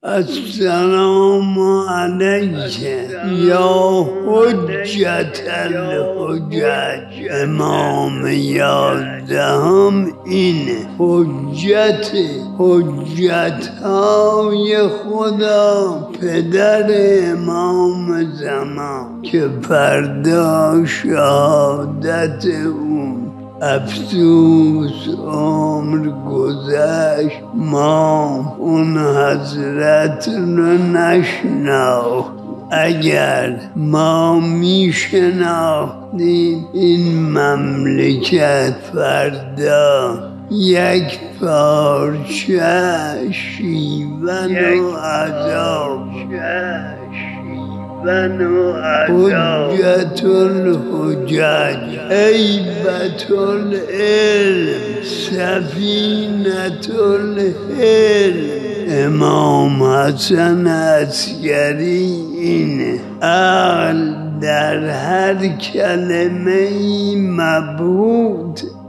السلام عليك يا حجة الحجج. امام 11 اینه حجتهای خدا، پدر امام زمان که فردا شهادت اون. افسوس عمر گذشت ما اون حضرت رو نشناخت. اگر ما میشناختیم این مملکت فردا یک پارچه شیون و عذاب، حجت الحجج، هیبت العلم، سفینة العلم. امام حسن عسکری اینه. عقل در هر کلمه مبهوت